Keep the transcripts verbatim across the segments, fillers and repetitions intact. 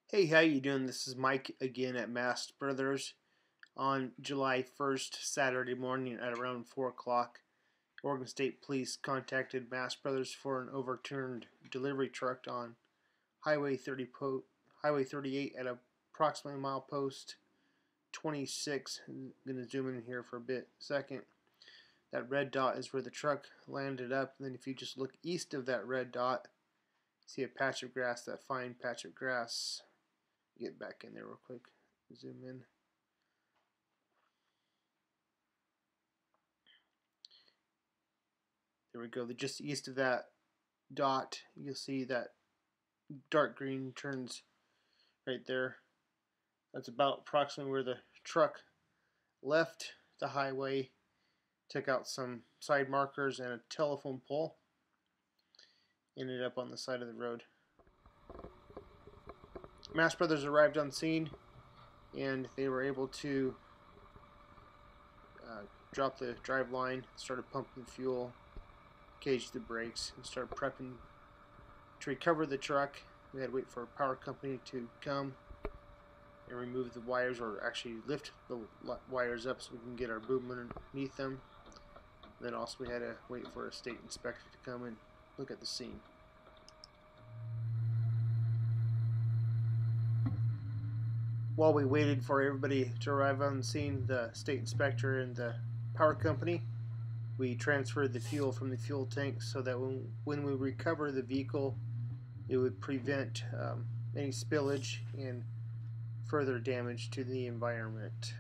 Hey, how you doing? This is Mike again at Mast Brothers. On July first, Saturday morning at around four o'clock, Oregon State Police contacted Mast Brothers for an overturned delivery truck on Highway thirty po Highway thirty-eight at approximately milepost twenty-six. I'm going to zoom in here for a bit second. That red dot is where the truck landed up. And then if you just look east of that red dot, see a patch of grass, that fine patch of grass. Get back in there real quick. Zoom in. There we go. Just east of that dot, you'll see that dark green turns right there. That's about approximately where the truck left the highway, took out some side markers and a telephone pole, ended up on the side of the road. Mast Brothers arrived on scene and they were able to uh, drop the drive line, started pumping fuel, caged the brakes, and started prepping to recover the truck. We had to wait for a power company to come and remove the wires, or actually lift the wires up so we can get our boom underneath them. And then also we had to wait for a state inspector to come and look at the scene. While we waited for everybody to arrive on the scene, the state inspector and the power company, we transferred the fuel from the fuel tank so that when, when we recover the vehicle, it would prevent um, any spillage and further damage to the environment.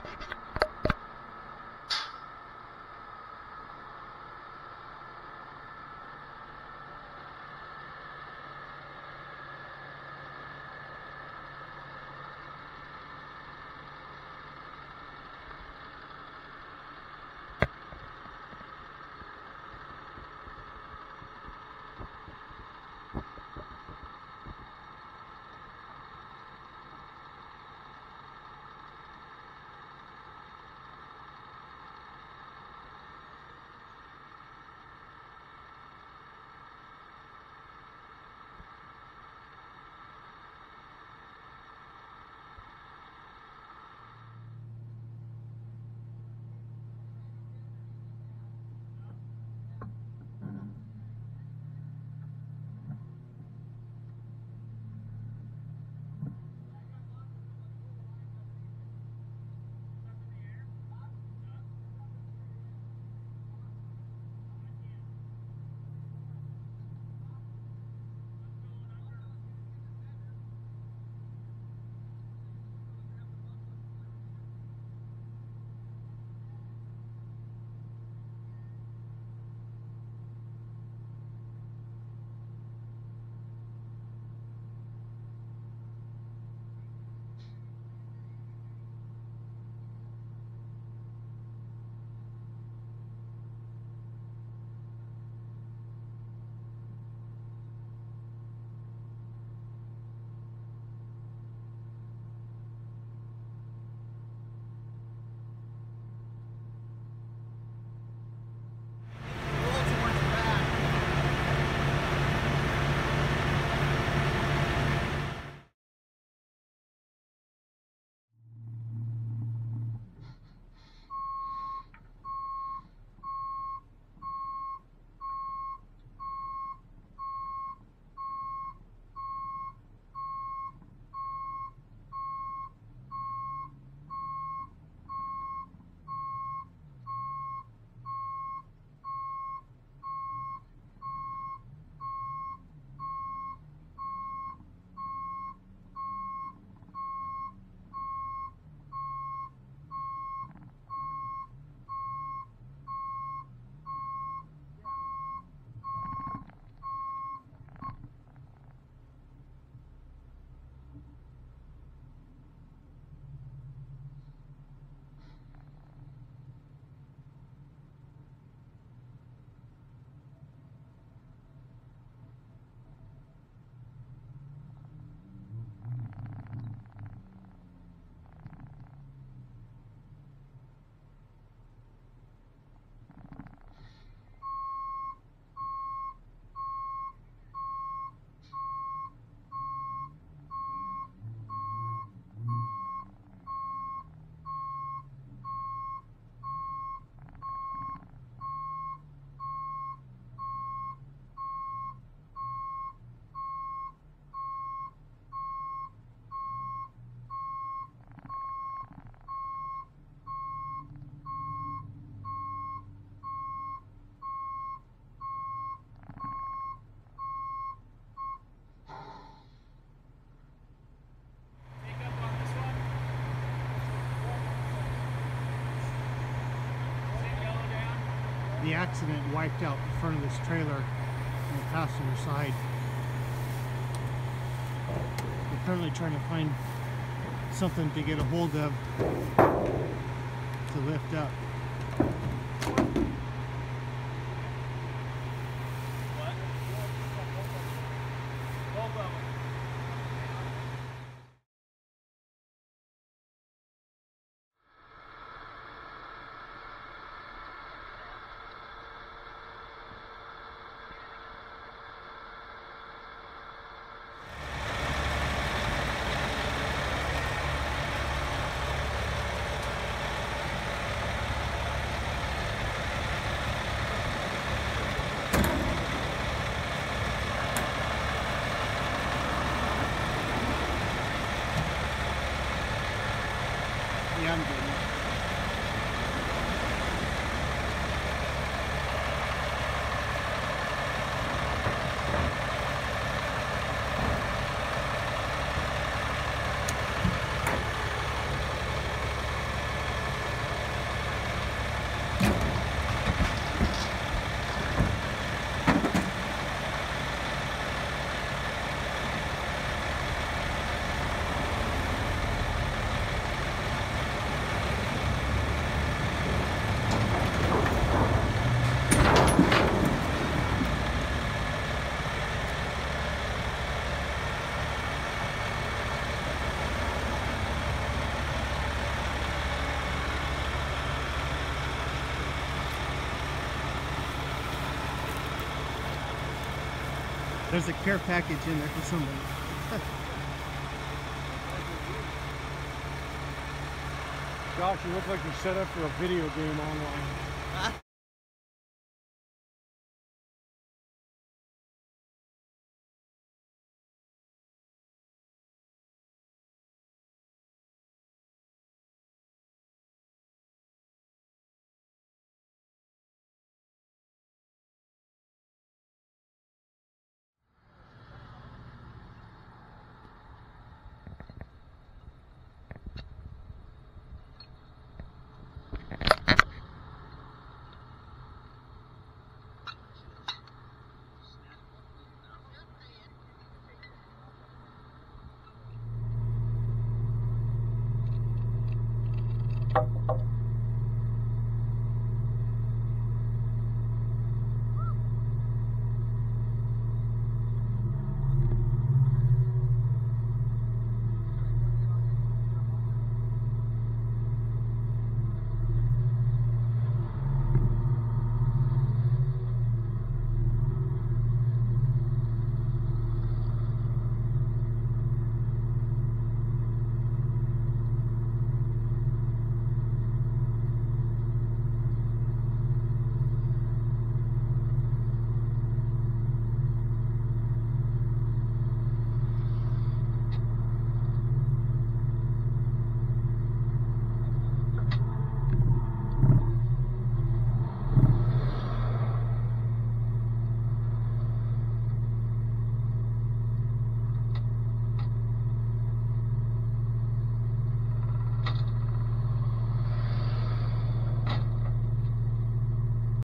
The accident wiped out the front of this trailer on the passenger side. We're currently trying to find something to get a hold of to lift up. What? Both of them. There's a care package in there for somebody. Josh, you look like you're set up for a video game online.